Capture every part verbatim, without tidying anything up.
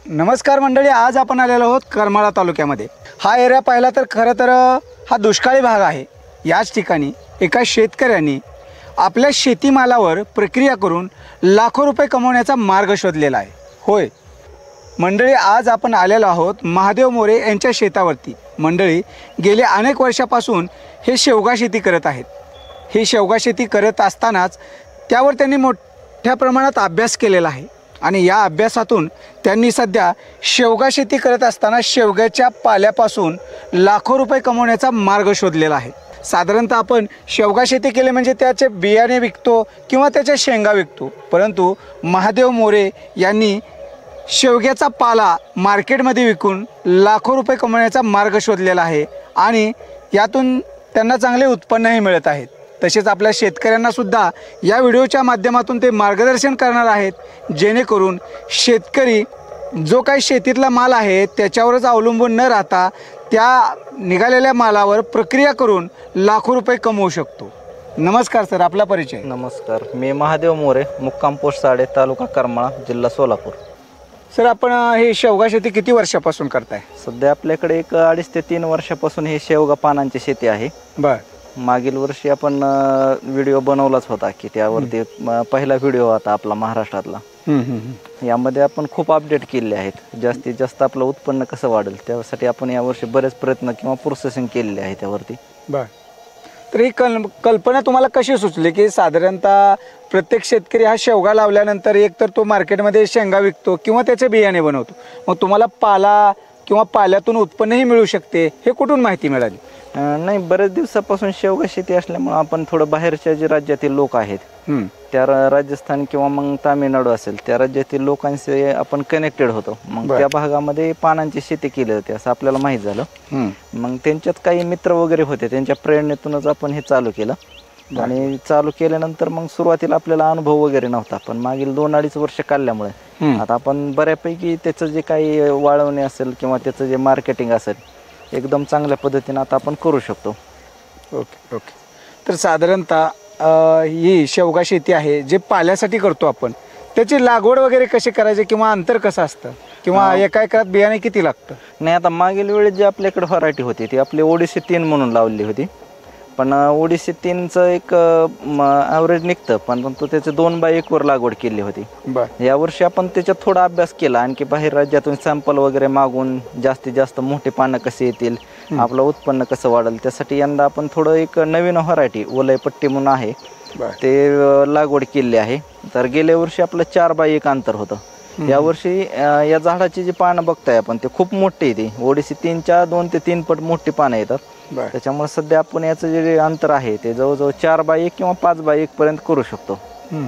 नमस्कार मंडळी, आज आपण आलेलो आहोत करमाळा तालुक्यामध्ये। हा एरिया पाहिला तर खरं तर हा दुष्काळी भाग आहे। याच ठिकाणी एका शेतकऱ्यांनी आपल्या शेतीमालावर प्रक्रिया करून लाखो रुपये कमवण्याचा मार्ग शोधलेला आहे। होय मंडळी, आज आपण आलेलो आहोत महादेव मोरे यांच्या शेतावरती। मंडळी गेले अनेक वर्षापासून हे शेवगा शेती करत आहेत। हे शेवगा शेती करत असतानाच त्यावर त्यांनी मोठ्या प्रमाणात अभ्यास केलेला आहे आणि या अभ्यासातून त्यांनी सध्या शेवगा शेती करत असताना शेवग्याच्या पाल्यापासून लाखो रुपये कमवण्याचा मार्ग शोधलेला आहे। साधारणतः आपण शेवगा शेती केले म्हणजे त्याचे बियाणे विकतो किंवा त्याच्या शेंगा विकतो, परंतु महादेव मोरे यांनी शेवग्याचा पाला मार्केटमध्ये विकून लाखो रुपये कमवण्याचा मार्ग शोधलेला आहे आणि यातून त्यांना चांगले उत्पन्नही मिळत आहेत। तसेच आपल्या शेतकऱ्यांना सुद्धा या व्हिडिओच्या माध्यमातून ते मार्गदर्शन करणार आहेत, जेणेकरून शेतकरी जो काही शेतीतला माल आहे त्याच्यावरच अवलंबून न राहता त्या निघालेल्या मालावर प्रक्रिया करून लाखो रुपये कमवू शकतो। नमस्कार सर, आपला परिचय। नमस्कार, मी महादेव मोरे, मुक्काम पोस्ट साडे, तालुका करमाळा, जिल्हा सोलापूर। सर, आपण हे शेवगा शेती किती वर्षापासून करताय? सध्या आपल्याकडे एक अडीच ते तीन वर्षापासून हे शेवगा पानांची शेती आहे। बर, मागील वर्षी आपण व्हिडिओ बनवलाच होता की त्यावरती पहिला व्हिडिओ होता आपला महाराष्ट्रातला। यामध्ये आपण खूप अपडेट केले आहेत। जास्तीत जास्त आपलं उत्पन्न कसं वाढेल त्यासाठी आपण यावर्षी बरेच प्रयत्न किंवा प्रोसेसिंग केलेले आहे त्यावरती। बर, तर ही कल कल्पना तुम्हाला कशी सुचली की साधारणतः प्रत्येक शेतकरी हा शेवगा लावल्यानंतर एक तर तो मार्केटमध्ये शेंगा विकतो किंवा त्याचे बियाणे बनवतो, मग तुम्हाला पाला किंवा पाल्यातून उत्पन्नही मिळू शकते, हे कुठून माहिती मिळाली? नाही, बरेच दिवसापासून शेवगा शेती असल्यामुळे आपण थोडं बाहेरच्या जे राज्यातील लोक आहेत त्या राजस्थान किंवा मग तामिळनाडू असेल त्या राज्यातील लोकांशी आपण कनेक्टेड होतो। मग त्या भागामध्ये पानांची शेती केली होती असं आपल्याला माहीत झालं। मग त्यांच्यात काही मित्र वगैरे होते, त्यांच्या प्रेरणेतूनच आपण हे चालू केलं आणि चालू केल्यानंतर मग सुरुवातीला आपल्याला अनुभव वगैरे नव्हता, पण मागील दोन अडीच वर्ष काढल्यामुळे आता आपण बऱ्यापैकी त्याचं जे काही वाळवणे असेल किंवा त्याचं जे मार्केटिंग असेल एकदम चांगल्या पद्धतीने आता आपण करू शकतो। ओके ओके, तर साधारणतः ही शेवगा शेती आहे जे पाल्यासाठी करतो आपण, त्याची लागवड वगैरे कशी करायची किंवा अंतर कसं असतं किंवा एका एकरात बियाणे किती लागतं? नाही, आता मागील वेळेस जी आपल्याकडे व्हरायटी होती ती आपली ओडिसी तीन म्हणून लावली होती, पण ओडिसी तीनचं एक ॲव्हरेज निघतं, पण तो त्याचे दोन बाय एकवर लागवड केली होती। यावर्षी आपण त्याच्यात थोडा अभ्यास केला, आणखी बाहेर राज्यातून सॅम्पल वगैरे मागून जास्तीत जास्त मोठे पानं कसे येतील, आपलं उत्पन्न कसं वाढेल, त्यासाठी यंदा आपण थोडं एक नवीन व्हरायटी ओलयपट्टी म्हणून आहे ते लागवड केली आहे। तर गेल्या वर्षी आपलं चार बाय एक अंतर होतं। यावर्षी या झाडाची जी पानं बघताय आपण ते खूप मोठी येते, ओडिसी तीनच्या दोन ते तीन पट मोठी पानं येतात। त्याच्यामुळे सध्या आपण याचं जे अंतर आहे ते जवळजवळ चार बाय एक किंवा पाच बाय एक पर्यंत करू शकतो।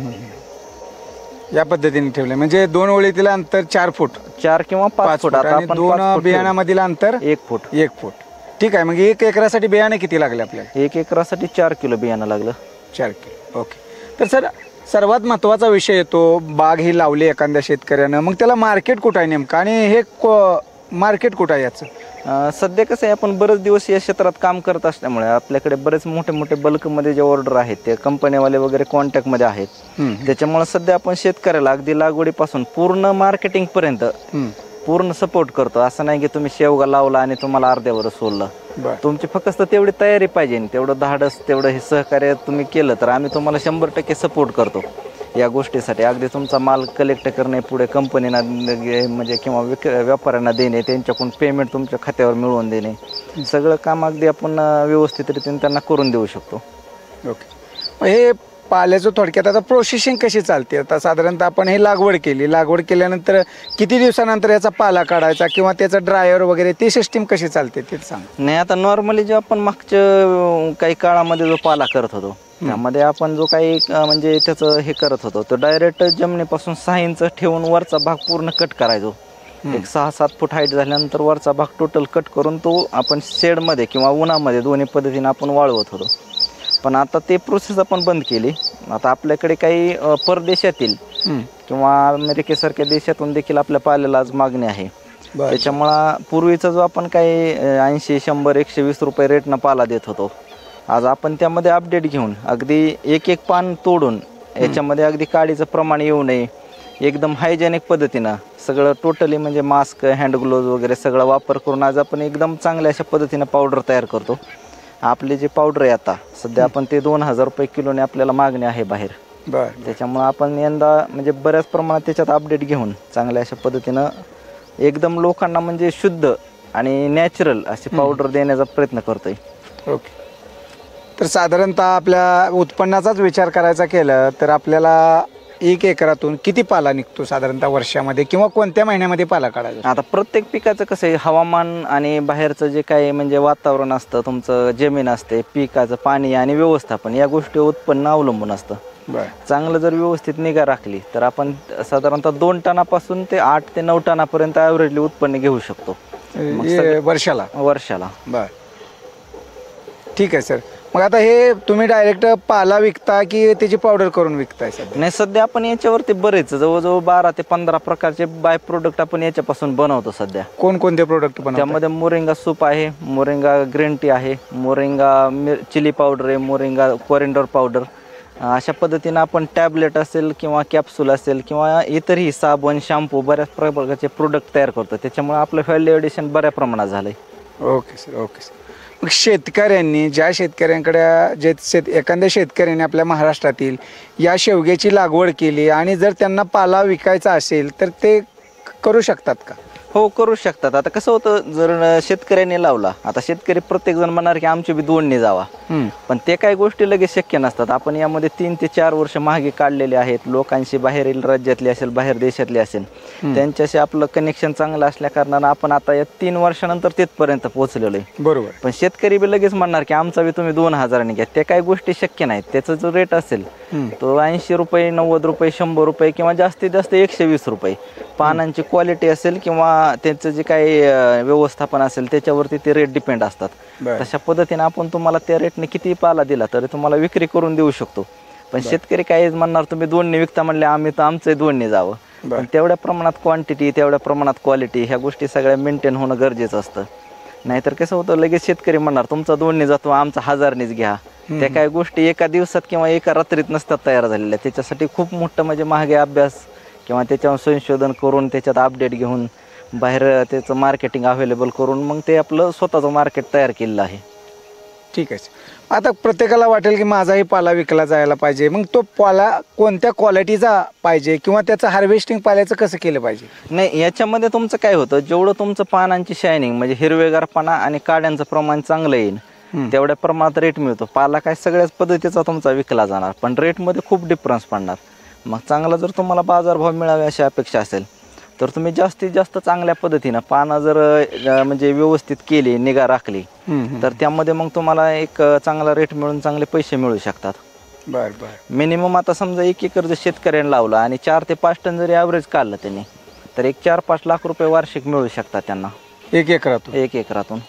या पद्धतीने ठेवले म्हणजे दोन ओळीतील अंतर चार फूट चार किंवा पाच फूट आणि दोन बियाणामधील अंतर एक फूट एक फूट ठीक आहे। मग एक एकरासाठी बियाणे किती लागले आपल्याला? एक एकरासाठी चार किलो बियाणं लागलं। चार किलो ओके। तर सर, सर्वात महत्त्वाचा विषय येतो, बाग ही लावली एखाद्या शेतकऱ्यानं, मग त्याला मार्केट कुठं आहे नेमकं आणि हे मार्केट कुठं आहे याचं? सध्या कसं आहे, आपण बरेच दिवस या क्षेत्रात काम करत असल्यामुळे आपल्याकडे बरेच मोठे मोठे बल्कमध्ये जे ऑर्डर आहेत ते कंपनीवाले वगैरे कॉन्टॅक्टमध्ये आहेत। त्याच्यामुळे सध्या आपण शेतकऱ्याला अगदी लागवडीपासून पूर्ण मार्केटिंगपर्यंत पूर्ण सपोर्ट करतो। असं नाही की तुम्ही शेवगा लावला आणि तुम्हाला अर्ध्यावर सोडलं, तुमची फक्त तेवढी तयारी पाहिजे, तेवढं धाडस, तेवढं हे सहकार्य तुम्ही केलं तर आम्ही तुम्हाला शंभर टक्के सपोर्ट करतो या गोष्टीसाठी। अगदी तुमचा माल कलेक्ट करणे, पुढे कंपनीना म्हणजे किंवा व्यापाऱ्यांना देणे, त्यांच्याकडून पेमेंट तुमच्या खात्यावर मिळवून देणे, सगळं काम अगदी आपण व्यवस्थितरित्याने त्यांना करून देऊ शकतो। ओके, हे पाल्याचं थोडक्यात आता प्रोसेसिंग कशी चालते? आता साधारणतः आपण हे लागवड केली, लागवड केल्यानंतर किती दिवसानंतर याचा पाला काढायचा किंवा त्याचा ड्रायर वगैरे ती सिस्टीम कशी चालते ते सांग? नाही, आता नॉर्मली जे आपण मागच्या काही काळामध्ये जो पाला करत होतो त्यामध्ये आपण जो काही म्हणजे त्याचं हे करत होतो तो डायरेक्ट जमिनीपासून सहा इंच ठेवून वरचा भाग पूर्ण कट करायचो। एक सहा सात फूट हाईट झाल्यानंतर वरचा भाग टोटल कट करून तो आपण शेडमध्ये किंवा उन्हामध्ये दोन्ही पद्धतीने आपण वाळवत होतो, पण आता ते प्रोसेस आपण बंद केली। आता आपल्याकडे काही परदेशातील किंवा अमेरिकेसारख्या देशातून देखील आपल्या पाल्याला आज मागणी आहे। त्याच्यामुळं पूर्वीचा जो आपण काही ऐंशी शंभर एकशे वीस रुपये रेटनं पाला देत होतो, आज आपण त्यामध्ये अपडेट घेऊन अगदी एक एक पान तोडून याच्यामध्ये अगदी काडीचं प्रमाण येऊ नये एकदम हायजेनिक पद्धतीनं सगळं टोटली म्हणजे मास्क हँड ग्लोव्ज वगैरे सगळं वापर करून आज आपण एकदम चांगल्या अशा पद्धतीनं पावडर तयार करतो. आपले जे पावडर आहे आता सध्या आपण ते दोन हजार रुपये किलोने आपल्याला मागणी आहे बाहेर. बरं. त्याच्यामुळे आपण यंदा म्हणजे बऱ्याच प्रमाणात त्याच्यात अपडेट घेऊन चांगल्या अशा पद्धतीनं एकदम लोकांना म्हणजे शुद्ध आणि नॅचरल असे पावडर देण्याचा प्रयत्न करतोय. ओके. तर साधारणतः आपल्या उत्पन्नाचाच विचार करायचा केलं तर आपल्याला एक एकरातून किती पाला निघतो साधारणतः वर्षामध्ये किंवा कोणत्या महिन्यामध्ये पाला काढायचा? आता प्रत्येक पिकाचं कसं आहे हवामान आणि बाहेरचं जे काही म्हणजे वातावरण असतं तुमचं जमीन असते पिकाचं पाणी आणि व्यवस्थापन या गोष्टी उत्पन्न अवलंबून असतं. चांगलं जर व्यवस्थित निगा राखली तर आपण साधारणतः दोन टनापासून ते आठ ते नऊ टनापर्यंत ॲव्हरेजली उत्पन्न घेऊ शकतो वर्षाला वर्षाला बर. ठीक आहे सर. मग आता हे तुम्ही डायरेक्ट पाला विकता की त्याची पावडर करून विकताय? नाही सध्या आपण याच्यावरती बरेच जवळजवळ बारा ते पंधरा प्रकारचे बाय प्रोडक्ट आपण याच्यापासून बनवतो सध्या. कोणकोणते प्रोडक्ट बनवतो? त्यामध्ये मोरिंगा सूप आहे, मोरिंगा ग्रीन टी आहे, मोरिंगा चिली पावडर आहे, मोरिंगा कोरिंडर पावडर. अशा पद्धतीनं आपण टॅबलेट असेल किंवा कॅप्सूल असेल किंवा इतरही साबण शॅम्पू बऱ्याच प्रकारचे प्रोडक्ट तयार करतो. त्याच्यामुळे आपलं व्हॅल्यू एडिशन बऱ्या प्रमाणात झालंय. Okay sir. Okay sir. मग शेतकऱ्यांनी ज्या शेतकऱ्यांकडे जे शेत एखाद्या शेतकऱ्याने आपल्या महाराष्ट्रातील या शेवग्याची लागवड केली आणि जर त्यांना पाला विकायचा असेल तर ते करू शकतात का? हो करू शकतात. आता कसं होतं जर शेतकऱ्यांनी लावला आता शेतकरी प्रत्येक जण म्हणणार की आमची बी दोन्ही जावा पण ते काही गोष्टी लगेच शक्य नसतात. आपण यामध्ये तीन ते चार वर्ष मागे काढलेले आहेत. लोकांशी बाहेरील राज्यातली असेल बाहेर देशातली असेल त्यांच्याशी आपलं कनेक्शन चांगलं असल्या कारणानं आपण आता या तीन वर्षानंतर तिथपर्यंत पोहोचलेलो आहे. बरोबर. पण शेतकरी बी लगेच म्हणणार की आमचा बी तुम्ही दोन हजारांनी घ्या. त्या काही गोष्टी शक्य नाहीत. त्याचा जो रेट असेल तो ऐंशी रुपये नव्वद रुपये शंभर रुपये किंवा जास्तीत जास्त एकशे वीस रुपये. पानांची क्वालिटी असेल किंवा त्यांचं जे काही व्यवस्थापन असेल त्याच्यावरती ते रेट डिपेंड असतात. तशा पद्धतीने आपण तुम्हाला त्या रेटने किती पाला दिला तरी तुम्हाला विक्री करून देऊ शकतो. पण शेतकरी काही म्हणणार तुम्ही दोन्ही विकता म्हणले आम्ही तर आमचं दोन्ही जावं. पण तेवढ्या प्रमाणात क्वांटिटी तेवढ्या प्रमाणात क्वालिटी ह्या गोष्टी सगळ्या मेंटेन होणं गरजेचं असतं. नाहीतर कसं होतं लगेच शेतकरी म्हणणार तुमचा दोन्ही जातो आमचा हजारनीच घ्या. त्या काही गोष्टी एका दिवसात किंवा एका रात्रीत नसतात तयार झालेल्या. त्याच्यासाठी खूप मोठं म्हणजे महागे अभ्यास किंवा त्याच्यावर संशोधन करून त्याच्यात अपडेट घेऊन बाहेर त्याचं मार्केटिंग अवेलेबल करून मग ते आपलं स्वतःचं मार्केट तयार केलेलं आहे. ठीक आहे. आता प्रत्येकाला वाटेल की माझाही पाला विकला जायला पाहिजे. मग तो पाला कोणत्या क्वालिटीचा पाहिजे किंवा त्याचं हार्वेस्टिंग पाल्याचं कसं केलं पाहिजे? नाही याच्यामध्ये तुमचं काय होतं जेवढं तुमचं पानांची शायनिंग म्हणजे हिरवेगारपणा आणि काड्यांचं प्रमाण चांगलं येईल तेवढ्या प्रमाणात रेट मिळतो. पाला काय सगळ्याच पद्धतीचा तुमचा विकला जाणार पण रेटमध्ये खूप डिफरन्स पडणार. मग चांगला जर तुम्हाला बाजारभाव मिळावे अशी अपेक्षा असेल तर तुम्ही जास्तीत जास्त चांगल्या पद्धतीनं पानं जर म्हणजे व्यवस्थित केली निगा राखली तर त्यामध्ये मग तुम्हाला एक चांगला रेट मिळून चांगले पैसे मिळू शकतात. बरं बरं. मिनिमम आता समजा एक एकर जर शेतकऱ्यांनी लावला आणि चार ते पाच टन जरी ॲव्हरेज काढलं त्यांनी तर एक चार पाच लाख रुपये वार्षिक मिळू शकतात त्यांना एक एकरातून एक एकरातून.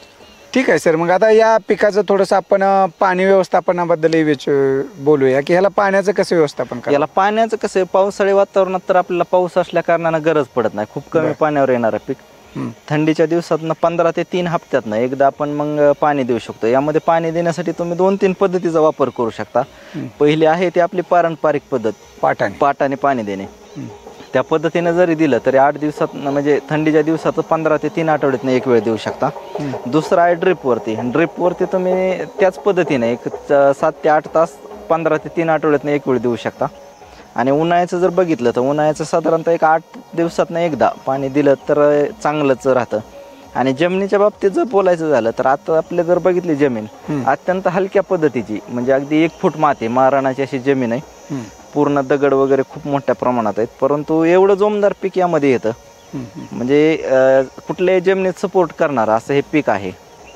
ठीक आहे सर. मग आता या पिकाचं थोडंसं आपण पाणी व्यवस्थापनाबद्दलही विच बोलूया की ह्याला पाण्याचं कसं व्यवस्थापन करायचं? याला पाण्याचं कसं आहे पावसाळी वातावरणात तर आपल्याला पाऊस असल्या कारणानं गरज पडत नाही. खूप कमी पाण्यावर येणारं पीक. थंडीच्या दिवसातनं पंधरा ते तीन हप्त्यातनं एकदा आपण मग पाणी देऊ शकतो. यामध्ये पाणी देण्यासाठी तुम्ही दोन तीन पद्धतीचा वापर करू शकता. पहिली आहे ती आपली पारंपरिक पद्धत पाटाने पाटाने पाणी देणे. त्या पद्धतीने जरी दिलं तरी आठ दिवसात म्हणजे थंडीच्या दिवसात पंधरा ते तीन आठवड्यातनं एक वेळ देऊ शकता. दुसरा आहे ड्रिपवरती. ड्रिपवरती तुम्ही त्याच पद्धतीने एक सात ते आठ तास पंधरा ते तीन आठवड्यातनं एक वेळ देऊ शकता. आणि उन्हाळ्याचं जर बघितलं तर उन्हाळ्याचं साधारणतः एक आठ दिवसातनं एकदा पाणी दिलं तर चांगलंच राहतं. आणि जमिनीच्या बाबतीत जर बोलायचं झालं तर आता आपले जर बघितली जमीन अत्यंत हलक्या पद्धतीची म्हणजे अगदी एक फूट माती माराणाची अशी जमीन आहे. पूर्ण दगड वगैरे खूप मोठ्या प्रमाणात आहेत परंतु एवढं जोमदार पीक यामध्ये येतं म्हणजे कुठल्याही जमिनीत सपोर्ट करणार असं हे पीक आहे.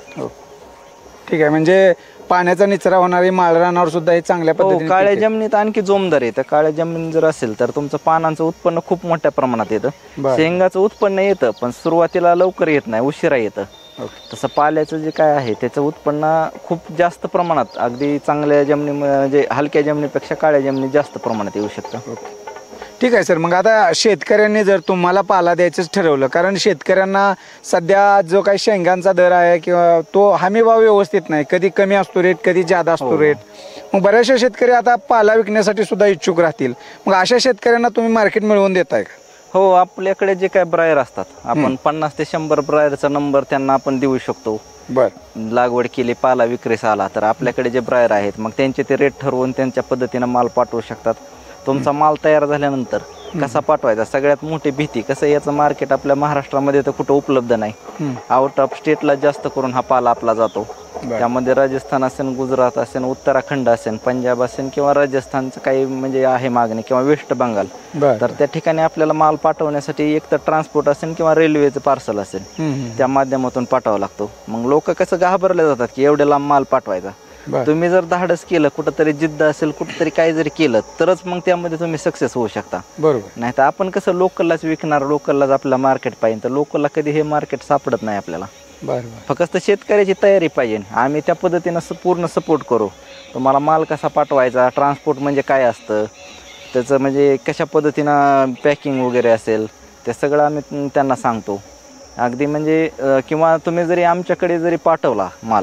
ठीक आहे. म्हणजे पाण्याचा निचरा होणारी माळरानावर सुद्धा हे चांगल्या पद्धतीने काळ्या जमिनीत आणखी जोमदार येतं. काळ्या जमीन जर असेल तर तुमचं पानांचं उत्पन्न खूप मोठ्या प्रमाणात येतं. शेंगाचं उत्पन्न येतं पण सुरुवातीला लवकर येत नाही उशिरा येतं. तसं पाल्याचं जे काय आहे त्याचं उत्पन्न खूप जास्त प्रमाणात अगदी चांगल्या जमिनी म्हणजे हलक्या जमिनीपेक्षा काळ्या जमिनीत जास्त प्रमाणात येऊ शकतं. ठीक आहे सर. मग आता शेतकऱ्यांनी जर तुम्हाला पाला द्यायचंच ठरवलं, कारण शेतकऱ्यांना सध्या जो काही शेंगांचा दर आहे किंवा तो हमी भाव व्यवस्थित नाही, कधी कमी असतो रेट, कधी जादा असतो रेट. मग बऱ्याचशा शेतकरी आता पाला विकण्यासाठी सुद्धा इच्छुक राहतील. मग अशा शेतकऱ्यांना तुम्ही मार्केट मिळवून देताय का? हो, आपल्याकडे जे काय ब्रायर असतात, आपण पन्नास ते शंभर ब्रायरचा नंबर त्यांना आपण देऊ शकतो. बर, लागवड केली, पाला विक्रीस आला तर आपल्याकडे जे ब्रायर आहेत मग त्यांचे ते रेट ठरवून त्यांच्या पद्धतीनं माल पाठवू शकतात. तुमचा माल तयार झाल्यानंतर कसा पाठवायचा, सगळ्यात मोठी भीती कसं, याचं मार्केट आपल्या महाराष्ट्रामध्ये तर कुठं उपलब्ध नाही. आउट ऑफ स्टेटला जास्त करून हा पाला आपला जातो. त्यामध्ये राजस्थान असेल, गुजरात असेल, उत्तराखंड असेल, पंजाब असेल किंवा राजस्थानचं काही म्हणजे आहे मागणी, किंवा वेस्ट बंगाल. तर त्या ठिकाणी आपल्याला माल पाठवण्यासाठी एक तर ट्रान्सपोर्ट असेल किंवा रेल्वेचं पार्सल असेल, त्या माध्यमातून पाठवावा लागतो. मग लोक कसं घाबरले जातात की एवढ्या लांब माल पाठवायचा. तुम्ही जर धाडस केलं, कुठंतरी जिद्द असेल, कुठंतरी काही जरी केलं तरच मग त्यामध्ये तुम्ही सक्सेस होऊ शकता. बरोबर. नाही तर आपण कसं लोकललाच विकणार, लोकललाच आपलं मार्केट पाहिजे, तर लोकलला कधी हे मार्केट सापडत नाही आपल्याला. फक्त शेतकऱ्याची तयारी पाहिजे. आम्ही त्या पद्धतीनं पूर्ण सपोर्ट करू. तुम्हाला माल कसा पाठवायचा, ट्रान्सपोर्ट म्हणजे काय असतं, त्याचं म्हणजे कशा पद्धतीनं पॅकिंग वगैरे असेल, ते सगळं आम्ही त्यांना सांगतो. अगदी म्हणजे किंवा तुम्ही जरी आमच्याकडे जरी पाठवला माल,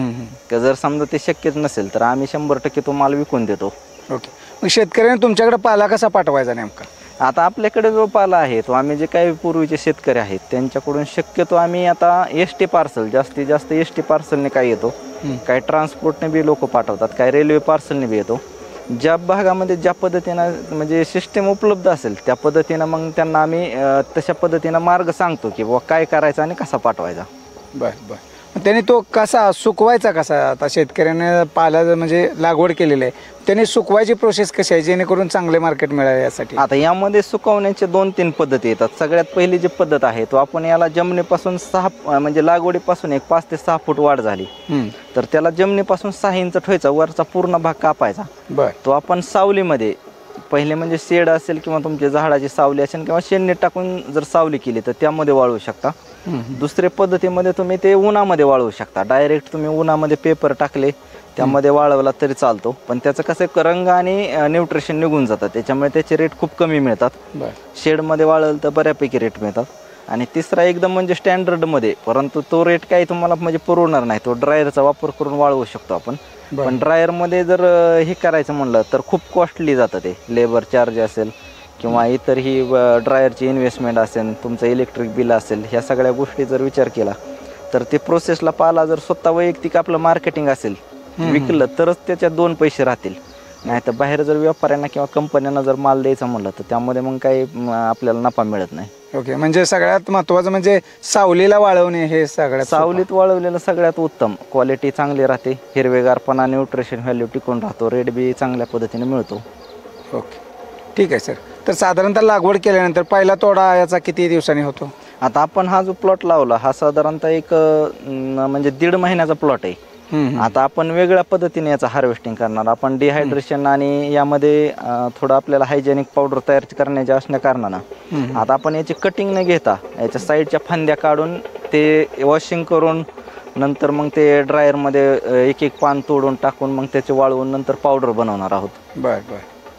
तर जर समजा ते शक्यच नसेल तर आम्ही शंभर टक्के तो माल विकून देतो. ओके. मग शेतकऱ्यांनी तुमच्याकडे पाला कसा पाठवायचा नेमका? आता आपल्याकडे जो पाला आहे तो आम्ही जे काही पूर्वीचे शेतकरी आहेत त्यांच्याकडून शक्यतो आम्ही आता एस टी पार्सल, जास्तीत जास्त एस टी पार्सलने काय येतो, काही ट्रान्सपोर्टने बी लोक पाठवतात, काही रेल्वे पार्सलने बी येतो. ज्या भागामध्ये ज्या पद्धतीनं म्हणजे सिस्टीम उपलब्ध असेल त्या पद्धतीनं मग त्यांना आम्ही तशा पद्धतीनं मार्ग सांगतो की बाबा काय करायचं आणि कसा पाठवायचा. बरं बरं. त्यांनी तो कसा सुकवायचा कसा? आता शेतकऱ्याने पाला म्हणजे लागवड केलेली आहे, त्यांनी सुकवायची प्रोसेस कशी आहे जेणेकरून चांगले मार्केट मिळावे यासाठी? आता यामध्ये सुकवण्याचे दोन तीन पद्धती येतात. सगळ्यात पहिली जी पद्धत आहे तो आपण याला जमिनीपासून सहा म्हणजे लागवडीपासून एक पाच ते सहा फूट वाढ झाली तर त्याला जमिनीपासून सहा इंच ठेवायचा, वरचा पूर्ण भाग कापायचा. बर. तो आपण सावलीमध्ये पहिले म्हणजे शेड असेल किंवा तुमच्या झाडाची सावली असेल किंवा शेणने टाकून जर सावली केली तर त्यामध्ये वाळवू शकता. दुसऱ्या पद्धतीमध्ये तुम्ही ते उन्हामध्ये वाळवू शकता. डायरेक्ट तुम्ही उन्हामध्ये पेपर टाकले त्यामध्ये वाळवला तरी चालतो, पण त्याचं कसं रंग आणि न्यूट्रिशन निघून जातात, त्याच्यामुळे त्याचे रेट खूप कमी मिळतात. शेडमध्ये वाळवलं तर बऱ्यापैकी रेट मिळतात. आणि तिसरा एकदम म्हणजे स्टँडर्डमध्ये, परंतु तो रेट काही तुम्हाला म्हणजे पुरवणार नाही, तो ड्रायरचा वापर करून वाळवू शकतो आपण. पण ड्रायरमध्ये जर हे करायचं म्हणलं तर खूप कॉस्टली जातं ते, लेबर चार्ज असेल किंवा इतर ही ड्रायरची इन्व्हेस्टमेंट असेल, तुमचं इलेक्ट्रिक बिल असेल, ह्या सगळ्या गोष्टी जर विचार केला तर ते प्रोसेसला पाला जर स्वतः वैयक्तिक आपलं मार्केटिंग असेल, विकलं तरच त्याच्यात दोन पैसे राहतील. नाही तर बाहेर जर व्यापाऱ्यांना किंवा कंपन्यांना जर माल द्यायचा म्हणलं तर त्यामध्ये मग काही आपल्याला नफा मिळत नाही. ओके. म्हणजे सगळ्यात महत्त्वाचं म्हणजे सावलीला वाळवणे हे सगळ्यात सावलीत वाळवलेलं सगळ्यात उत्तम, क्वालिटी चांगली राहते, हिरवेगारपणा, न्यूट्रिशन व्हॅल्यू टिकून राहतो, रेट बी चांगल्या पद्धतीने मिळतो. ओके, ठीक आहे सर. तर साधारणतः लागवड केल्यानंतर पहिला तोडा याचा किती दिवसांनी होतो? आता आपण हा जो प्लॉट लावला हा साधारणतः एक म्हणजे दीड महिन्याचा प्लॉट आहे. आता आपण वेगळ्या पद्धतीने याचं हार्वेस्टिंग करणार. आपण डिहायड्रेशन आणि यामध्ये थोडं आपल्याला हायजेनिक पावडर तयार करण्याचे असण्या कारणानं आता आपण याची कटिंग न घेता याच्या साईडच्या फांद्या काढून ते वॉशिंग करून नंतर मग ते ड्रायरमध्ये एक एक पान तोडून टाकून मग त्याचे वाळवून नंतर पावडर बनवणार आहोत. बर बर.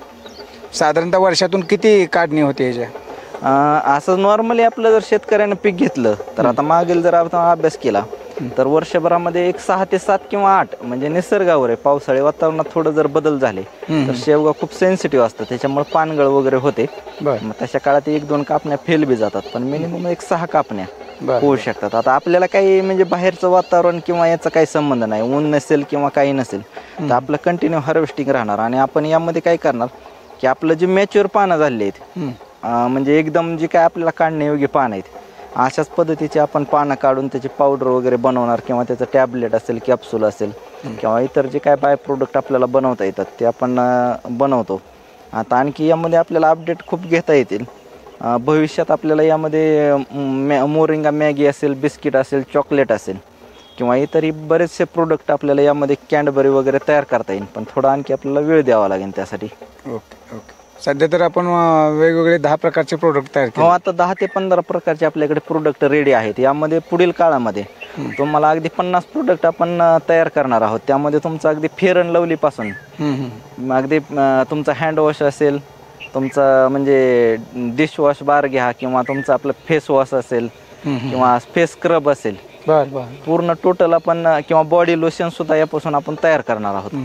साधारणतः वर्षातून किती काढणी होते याच्या? असं नॉर्मली आपलं जर शेतकऱ्यानं पीक घेतलं तर आता मागील जर आपण अभ्यास केला तर वर्षभरामध्ये एक सहा ते सात किंवा आठ म्हणजे निसर्गावर आहे, पावसाळी वातावरणात थोडं जर बदल झाले तर शेवगा खूप सेन्सिटिव्ह असतं, त्याच्यामुळे पानगळ वगैरे होते. मग तशा काळात एक दोन कापण्या फेल बी जातात, पण मिनिमम एक सहा कापण्या होऊ शकतात. आता आपल्याला काही म्हणजे बाहेरचं वातावरण किंवा याचा काही संबंध नाही, ऊन नसेल किंवा काही नसेल तर आपलं कंटिन्यू हार्वेस्टिंग राहणार. आणि आपण यामध्ये काय करणार की आपलं जे मॅच्युअर पानं झाले आहेत म्हणजे एकदम जे काय आपल्याला काढण्यायोग्य पान आहेत अशाच पद्धतीचे आपण पानं काढून त्याची पावडर वगैरे बनवणार किंवा त्याचं टॅबलेट असेल, कॅप्सूल असेल किंवा इतर जे काय बाय प्रोडक्ट आपल्याला बनवता येतात ते आपण बनवतो. आता आणखी यामध्ये आपल्याला अपडेट खूप घेता येतील. भविष्यात आपल्याला यामध्ये मॅ मोरिंगा मॅगी असेल, बिस्किट असेल, चॉकलेट असेल किंवा इतरही बरेचसे प्रोडक्ट आपल्याला यामध्ये कॅडबरी वगैरे तयार करता येईल, पण थोडा आणखी आपल्याला वेळ द्यावा लागेल त्यासाठी. Okay okay. सध्या तर आपण वेगवेगळे दहा प्रकारचे प्रोडक्ट तयार केले. हो, आता दहा ते पंधरा प्रकारचे आपल्याकडे प्रोडक्ट रेडी आहेत. यामध्ये पुढील काळामध्ये तुम्हाला अगदी पन्नास प्रोडक्ट आपण तयार करणार आहोत. त्यामध्ये तुमचं अगदी फेअर अँड लवली पासून अगदी तुमचा हँड वॉश असेल तुमचा म्हणजे डिशवॉश बार घ्या किंवा तुमचं आपलं फेस वॉश असेल किंवा फेस स्क्रब असेल, बर बर पूर्ण टोटल आपण किंवा बॉडी लोशन सुद्धा यापासून आपण तयार करणार आहोत.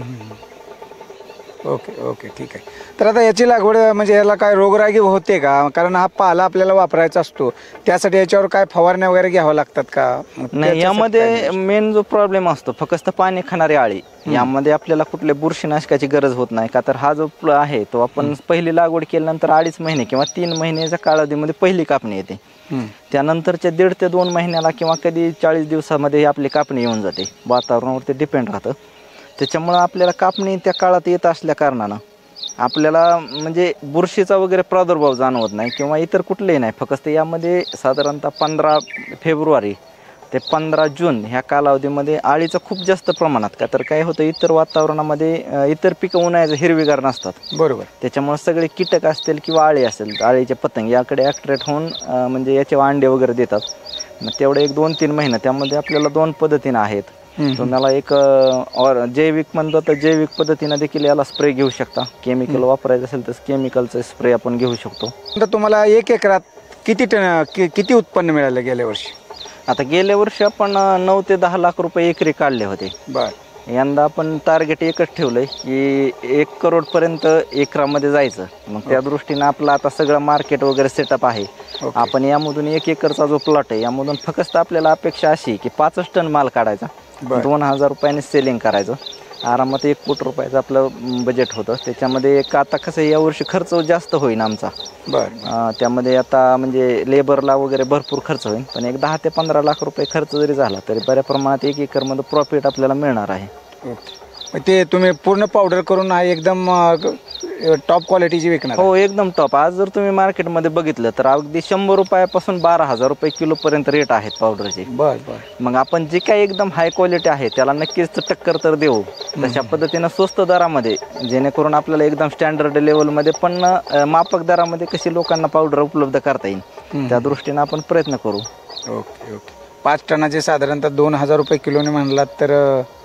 ओके ओके ठीक आहे. तर आता याची लागवड म्हणजे याला काय रोगरागी होते का? कारण हा पाला आपल्याला वापरायचा असतो, त्यासाठी याच्यावर काय फवारण्या वगैरे घ्यावं लागतात का? नाही, यामध्ये मेन जो प्रॉब्लेम असतो फक्त पाणी खाणारी आळी, यामध्ये आपल्याला कुठल्या बुरशीनाशकाची गरज होत नाही का. तर हा जो प्ल आहे तो आपण पहिली लागवड केल्यानंतर अडीच महिने किंवा तीन महिन्याच्या कालावधीमध्ये पहिली कापणी येते. त्यानंतरच्या दीड ते दोन महिन्याला किंवा कधी चाळीस दिवसामध्ये आपली कापणी येऊन जाते. वातावरणावरती डिपेंड राहतं. त्याच्यामुळं आपल्याला कापणी त्या काळात येत असल्या कारणानं आपल्याला म्हणजे बुरशीचा वगैरे प्रादुर्भाव जाणवत नाही किंवा इतर कुठलेही नाही. फक्त यामध्ये साधारणतः पंधरा फेब्रुवारी ते पंधरा जून ह्या कालावधीमध्ये आळीचं खूप जास्त प्रमाणात, का तर काय होतं इतर वातावरणामध्ये इतर पिकं उन्हाळ्याचं हिरवीगार नसतात. बरोबर. त्याच्यामुळे सगळे कीटक असतील किंवा आळी असेल, आळीचे पतंग याकडे ॲट्रॅक्ट होऊन म्हणजे याचे अंडे वगैरे देतात. मग तेवढे एक दोन तीन महिने त्यामध्ये आपल्याला दोन पद्धतीनं आहेत. तुम्हाला एक और जैविक म्हणतो तर जैविक पद्धतीनं देखील याला स्प्रे घेऊ शकता. केमिकल वापरायचं असेल तर केमिकलचं स्प्रे आपण घेऊ शकतो. तर तुम्हाला एक एकरात किती टन कि- किती उत्पन्न मिळालं गेल्या वर्षी? आता गेल्या वर्षी आपण नऊ ते दहा लाख रुपये एकरी काढले होते. बर. यंदा आपण टार्गेट एकच ठेवलंय की एक करोड पर्यंत एकरामध्ये जायचं. मग त्या दृष्टीनं आपलं आता सगळं मार्केट वगैरे सेटअप आहे. आपण यामधून एक एकरचा जो प्लॉट आहे यामधून फक्त आपल्याला अपेक्षा अशी की पाचच टन माल काढायचा, दोन हजार रुपयाने सेलिंग करायचं. आरामात एक कोटी रुपयाचं आपलं बजेट होतं. त्याच्यामध्ये एक आता कसं यावर्षी खर्च जास्त होईल आमचा. बरं. त्यामध्ये आता म्हणजे लेबरला वगैरे भरपूर खर्च होईल, पण एक दहा ते पंधरा लाख रुपये खर्च जरी झाला तरी बऱ्या प्रमाणात एक एकरमध्ये प्रॉफिट आपल्याला मिळणार आहे. ओके. ते तुम्ही पूर्ण पावडर करून आहे एकदम टॉप क्वालिटीची विकणार? हो, एकदम टॉप. आज जर तुम्ही मार्केटमध्ये बघितलं तर अगदी शंभर रुपयापासून बारा हजार रुपये किलो पर्यंत रेट आहेत पावडरचे. बर बर. मग आपण जे काही एकदम हाय क्वालिटी आहे त्याला नक्कीच टक्कर तर देऊ. तशा पद्धतीनं स्वस्त दरामध्ये, जेणेकरून आपल्याला एकदम स्टँडर्ड लेवलमध्ये पण माफक दरामध्ये कशी लोकांना पावडर उपलब्ध करता येईल त्या दृष्टीनं आपण प्रयत्न करू. Okay okay. पाच टनाचे साधारणतः दोन हजार रुपये किलोने म्हणलात तर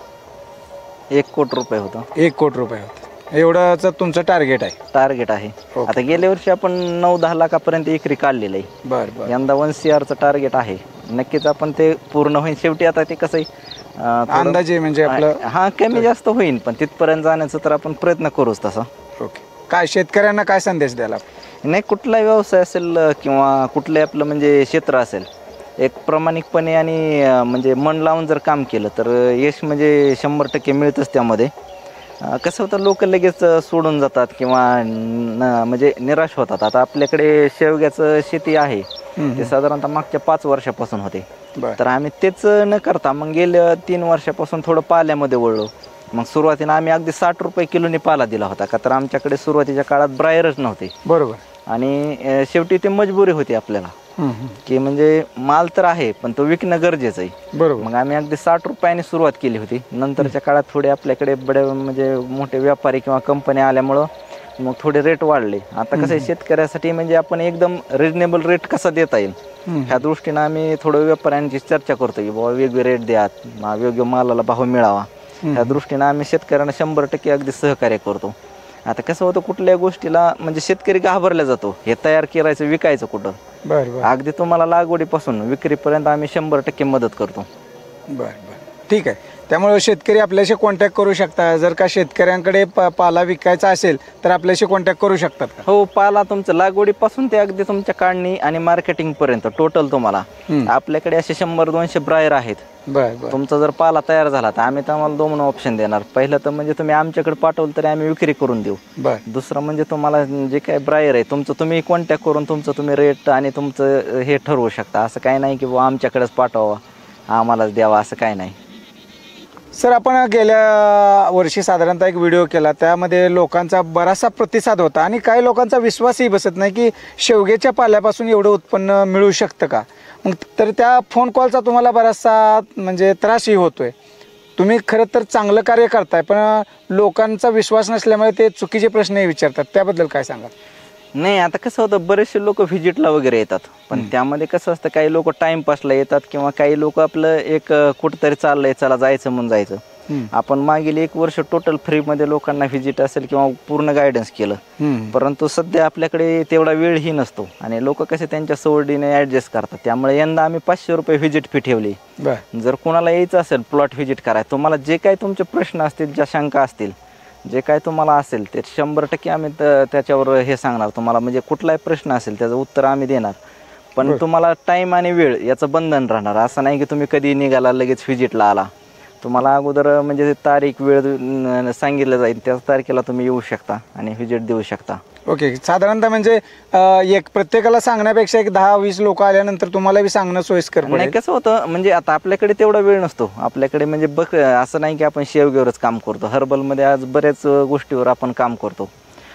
एक कोटी रुपये होतं. एक कोटी रुपये होतं. एवढंच तुमचं टार्गेट आहे? टार्गेट आहे. आता गेल्या वर्षी आपण नऊ दहा लाखापर्यंत एकरी काढलेलं आहे. बर बर. यंदा वन सी आरचं टार्गेट आहे. नक्कीच आपण ते पूर्ण होईल. शेवटी आता ते कसं आहे अंदाजे म्हणजे आपलं हा कमी जास्त होईल, पण तिथपर्यंत जाण्याचा तर आपण प्रयत्न करूच तसा. ओके. काय शेतकऱ्यांना काय संदेश द्यायला? नाही, कुठलाही व्यवसाय असेल किंवा कुठलंही आपलं म्हणजे क्षेत्र असेल, एक प्रामाणिकपणे आणि म्हणजे मन लावून जर काम केलं तर यश म्हणजे शंभर टक्के मिळतंच. त्यामध्ये कसं होतं लोक लगेच सोडून जातात किंवा म्हणजे निराश होतात. आता आपल्याकडे शेवग्याचं शेती आहे ते साधारणतः मागच्या पाच वर्षापासून होते. तर आम्ही तेच न करता मग गेल्या तीन वर्षापासून थोडं पाल्यामध्ये वळलो. मग सुरुवातीला आम्ही अगदी साठ रुपये किलोनी पाला दिला होता, का तर आमच्याकडे सुरुवातीच्या काळात ब्रायरच नव्हते. बरोबर. आणि शेवटी ते मजबुरी होती आपल्याला की म्हणजे माल तर आहे पण तो विकणं गरजेचं आहे. बरोबर. मग आम्ही अगदी साठ रुपयाने सुरुवात केली होती. नंतरच्या काळात थोडे आपल्याकडे बडे म्हणजे मोठे व्यापारी किंवा कंपन्या आल्यामुळं मग थोडे रेट वाढले. आता कसं आहे शेतकऱ्यासाठी म्हणजे आपण एकदम रिजनेबल रेट कसा देता येईल ह्या दृष्टीनं आम्ही थोडं व्यापाऱ्यांची चर्चा करतो की बाबा वेगळे रेट द्या, योग्य मालाला भाव मिळावा. ह्या दृष्टीनं आम्ही शेतकऱ्यांना शंभर टक्के अगदी सहकार्य करतो. आता कसं होतं कुठल्या गोष्टीला म्हणजे शेतकरी घाबरला जातो, हे तयार करायचं विकायचं कुठं. बरं. अगदी तुम्हाला लागवडीपासून विक्रीपर्यंत आम्ही शंभर टक्के मदत करतो. बरं बरं ठीक आहे. त्यामुळे शेतकरी आपल्याशी कॉन्टॅक्ट करू शकता. जर का शेतकऱ्यांकडे पा पाला विकायचा असेल तर आपल्याशी कॉन्टॅक्ट करू शकतात का? हो, पाला तुमचं लागवडीपासून ते अगदी तुमच्या काढणी आणि मार्केटिंग पर्यंत टोटल तुम्हाला आपल्याकडे असे शंभर दोनशे ब्रायर आहेत. बरं. तुमचा जर पाला तयार झाला तर आम्ही तुम्हाला दोन ऑप्शन देणार. पहिलं तर म्हणजे तुम्ही आमच्याकडे पाठवलं तरी आम्ही विक्री करून देऊ. बरं. दुसरं म्हणजे तुम्हाला जे काय ब्रायर आहे तुमचं तुम्ही कॉन्टॅक्ट करून तुमचं तुम्ही रेट आणि तुमचं हे ठरवू शकता. असं काही नाही की बाबा आमच्याकडेच पाठवावं आम्हालाच द्यावा असं काही नाही. सर, आपण गेल्या वर्षी साधारणतः एक व्हिडिओ केला, त्यामध्ये लोकांचा बराचसा प्रतिसाद होता आणि काही लोकांचा विश्वासही बसत नाही की शेवग्याच्या पाल्यापासून एवढं उत्पन्न मिळू शकतं का. मग तर त्या फोन कॉलचा तुम्हाला बराचसा म्हणजे त्रासही होतोय. तुम्ही खरं तर चांगलं कार्य करताय, पण लोकांचा विश्वास नसल्यामुळे ते चुकीचे प्रश्नही विचारतात. त्याबद्दल काय सांगा? नाही, आता कसं होतं बरेचसे लोक व्हिजिटला वगैरे येतात, पण त्यामध्ये कसं असतं काही लोक टाइमपासला येतात किंवा काही लोक आपलं एक कुठंतरी चाललंय चला जायचं म्हणून जायचं. आपण मागील एक वर्ष टोटल फ्रीमध्ये लोकांना व्हिजिट असेल किंवा पूर्ण गायडन्स केलं, परंतु सध्या आपल्याकडे तेवढा वेळही नसतो आणि लोक कसे त्यांच्या सवडीने ॲडजस्ट करतात. त्यामुळे यंदा आम्ही पाचशे रुपये व्हिजिट फी ठेवली. जर कोणाला यायचं असेल प्लॉट व्हिजिट करायला, तुम्हाला जे काही तुमचे प्रश्न असतील, ज्या शंका असतील, जे काय तुम्हाला असेल ते शंभर टक्के आम्ही त्याच्यावर हे सांगणार तुम्हाला. म्हणजे कुठलाही प्रश्न असेल त्याचं उत्तर आम्ही देणार. पण तुम्हाला टाईम आणि वेळ याचं बंधन राहणार. असं नाही की तुम्ही कधी निघाला लगेच व्हिजिटला आला. तुम्हाला अगोदर म्हणजे तारीख वेळ सांगितलं जाईल, त्याच तारखेला तुम्ही येऊ शकता आणि व्हिजिट देऊ शकता. ओके. साधारणतः म्हणजे एक प्रत्येकाला सांगण्यापेक्षा एक दहा वीस लोक आल्यानंतर तुम्हाला बी सांगणं सोयीस्कर नाही. कसं होतं म्हणजे आता आपल्याकडे तेवढा वेळ नसतो आपल्याकडे. म्हणजे बघ असं नाही की आपण शेवग्यावरच काम करतो. हर्बलमध्ये आज बऱ्याच गोष्टीवर आपण काम करतो.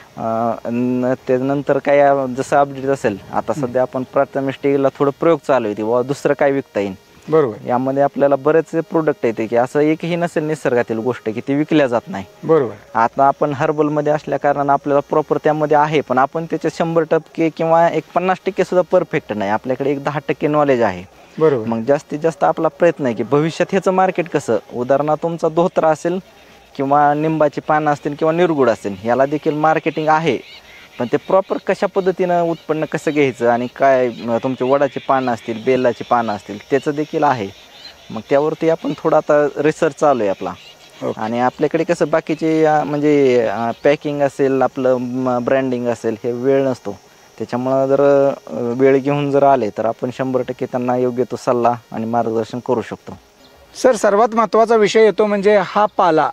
त्यानंतर काय जसं अपडेट असेल, आता सध्या आपण प्राथमिक स्टेजला थोडं प्रयोग चालू आहे व दुसरं काय विकता येईल. बरोबर. यामध्ये आपल्याला बरेच प्रोडक्ट येते की असं एकही नसेल निसर्गातील गोष्ट की ती विकल्या जात नाही. बरोबर. आता आपण हर्बलमध्ये असल्या कारणानं आपल्याला प्रॉपर त्यामध्ये आहे, पण आपण त्याचे शंभर टक्के किंवा एक पन्नास टक्के सुद्धा परफेक्ट नाही. आपल्याकडे एक दहा टक्के नॉलेज आहे. बरोबर. मग जास्तीत जास्त आपला प्रयत्न आहे की भविष्यात ह्याचं मार्केट कसं, उदाहरणार्थ तुमचा धोत्रा असेल किंवा निंबाची पानं असतील किंवा निरगुड असेल, याला देखील मार्केटिंग आहे. पण ते प्रॉपर कशा पद्धतीनं उत्पन्न कसं घ्यायचं आणि काय तुमचे वडाची पानं असतील, बेलाची पानं असतील, त्याचं देखील आहे. मग त्यावरती आपण थोडा आता रिसर्च चालू आहे आपला. आणि आपल्याकडे कसं बाकीचे म्हणजे पॅकिंग असेल, आपलं ब्रँडिंग असेल, हे वेळ नसतो. त्याच्यामुळं जर वेळ घेऊन जर आले तर आपण शंभर टक्के त्यांना योग्य तो सल्ला आणि मार्गदर्शन करू शकतो. सर, सर्वात महत्त्वाचा विषय येतो म्हणजे हा पाला,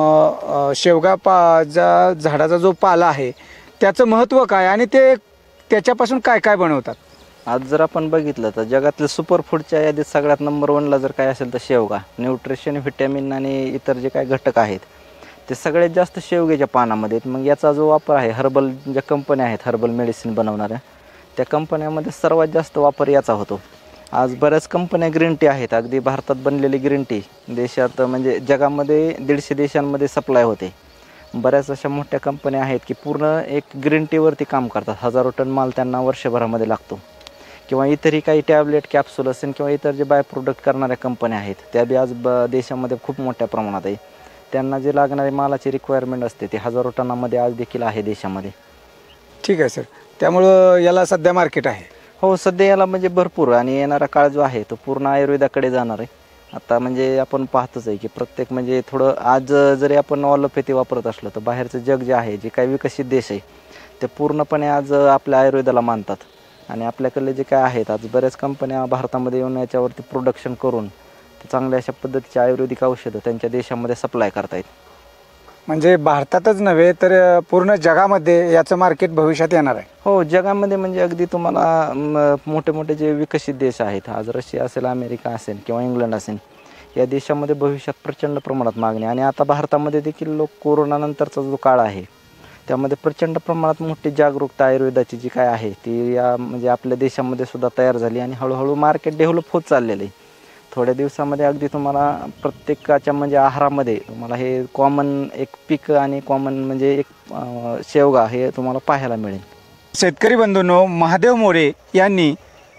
म शेवगा पा ज्या झाडाचा जो पाला आहे त्याचं महत्त्व काय आणि ते त्याच्यापासून काय काय बनवतात. आज जर आपण बघितलं तर जगातल्या सुपरफूडच्या यादीत सगळ्यात नंबर वनला जर काय असेल तर शेवगा. न्यूट्रिशन, व्हिटॅमिन आणि इतर जे काय घटक आहेत ते सगळ्यात जास्त शेवग्याच्या पानामध्ये आहेत. मग याचा जो वापर आहे, हर्बल ज्या कंपन्या आहेत हर्बल मेडिसिन बनवणाऱ्या, त्या कंपन्यामध्ये सर्वात जास्त वापर याचा होतो. आज बऱ्याच कंपन्या ग्रीन टी आहेत. अगदी भारतात बनलेली ग्रीन टी देशात म्हणजे जगामध्ये दीडशे देशांमध्ये सप्लाय होते. बऱ्याच अशा मोठ्या कंपन्या आहेत की पूर्ण एक ग्रीन टीवरती काम करतात. हजारो टन माल त्यांना वर्षभरामध्ये लागतो. किंवा इतरही काही टॅबलेट, कॅप्सूल असेल किंवा इतर जे बाय प्रोडक्ट करणाऱ्या कंपन्या आहेत त्या बी आज ब देशामध्ये खूप मोठ्या प्रमाणात आहे. त्यांना जे लागणारे मालाची रिक्वायरमेंट असते ते हजारो टनामध्ये आज देखील आहे देशामध्ये. ठीक आहे सर. त्यामुळं याला सध्या मार्केट आहे. हो, सध्या याला म्हणजे भरपूर, आणि येणारा काळ जो आहे तो पूर्ण आयुर्वेदाकडे जाणार आहे. आता म्हणजे आपण पाहतच आहे की प्रत्येक म्हणजे थोडं आज जरी आपण ऑलोपॅथी वापरत असलो तर बाहेरचं जग जे आहे, जे काही विकसित देश आहे ते पूर्णपणे आज आपल्या आयुर्वेदाला मानतात. आणि आपल्याकडले जे काय आहेत आज बऱ्याच कंपन्या भारतामध्ये येऊन याच्यावरती प्रोडक्शन करून चांगल्या अशा पद्धतीचे आयुर्वेदिक औषधं त्यांच्या देशामध्ये सप्लाय करतायत. म्हणजे भारतातच नव्हे तर पूर्ण जगामध्ये याचं मार्केट भविष्यात येणार आहे. हो, जगामध्ये म्हणजे अगदी तुम्हाला मोठे मोठे जे विकसित देश आहेत, आज रशिया असेल, अमेरिका असेल किंवा इंग्लंड असेल, या देशामध्ये भविष्यात प्रचंड प्रमाणात मागणी. आणि आता भारतामध्ये देखील लोक कोरोनानंतरचा जो काळ आहे त्यामध्ये प्रचंड प्रमाणात मोठी जागरूकता आयुर्वेदाची जी काय आहे ती या म्हणजे आपल्या देशामध्ये सुद्धा तयार झाली आणि हळूहळू मार्केट डेव्हलप होत चाललेलं आहे. थोड्या दिवसामध्ये अगदी तुम्हाला प्रत्येकाच्या म्हणजे आहारामध्ये तुम्हाला हे कॉमन एक पीक आणि कॉमन म्हणजे एक शेवगा हे तुम्हाला पाहायला मिळेल. शेतकरी बंधूंनो, महादेव मोरे यांनी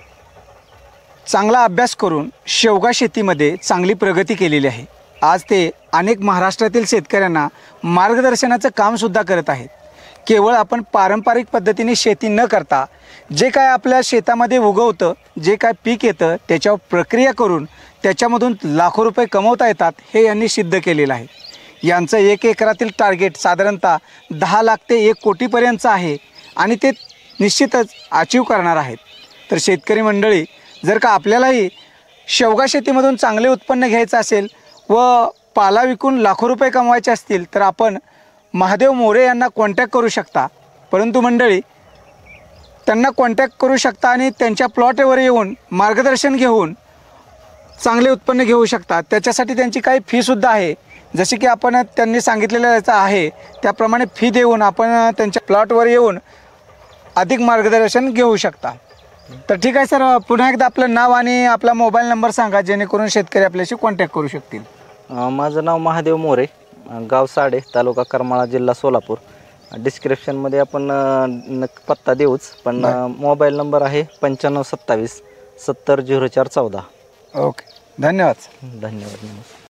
चांगला अभ्यास करून शेवगा शेतीमध्ये चांगली प्रगती केलेली आहे. आज ते अनेक महाराष्ट्रातील शेतकऱ्यांना मार्गदर्शनाचं कामसुद्धा करत आहेत. केवळ आपण पारंपरिक पद्धतीने शेती न करता जे काय आपल्या शेतामध्ये उगवतं, जे काय पीक येतं त्याच्यावर प्रक्रिया करून त्याच्यामधून लाखो रुपये कमवता येतात हे यांनी सिद्ध केलेलं आहे. यांचं एक एकरातील टार्गेट साधारणतः दहा लाख ते एक कोटीपर्यंतचं आहे आणि ते निश्चितच अचीव करणार आहेत. तर शेतकरी मंडळी, जर का आपल्यालाही शेवगा शेतीमधून चांगले उत्पन्न घ्यायचं असेल व पाला विकून लाखो रुपये कमवायचे असतील तर आपण महादेव मोरे यांना कॉन्टॅक्ट करू शकता. परंतु मंडळी, त्यांना कॉन्टॅक्ट करू शकता आणि त्यांच्या प्लॉटवर येऊन मार्गदर्शन घेऊन चांगले उत्पन्न घेऊ शकता. त्याच्यासाठी त्यांची काही फीसुद्धा आहे. जसे की आपण त्यांनी सांगितलेलं आहे त्याप्रमाणे फी देऊन आपण त्यांच्या प्लॉटवर येऊन अधिक मार्गदर्शन घेऊ शकता. तर ठीक आहे सर, पुन्हा एकदा आपलं नाव आणि आपला मोबाईल नंबर सांगा जेणेकरून शेतकरी आपल्याशी कॉन्टॅक्ट करू शकतील. माझं नाव महादेव मोरे, गाव साडे, तालुका करमाळा, जिल्हा सोलापूर. डिस्क्रिप्शनमध्ये आपण पत्ता देऊच, पण मोबाईल नंबर आहे पंच्याण्णव सत्तावीस सत्तर झिरो चार चौदा. ओके, धन्यवाद. धन्यवाद.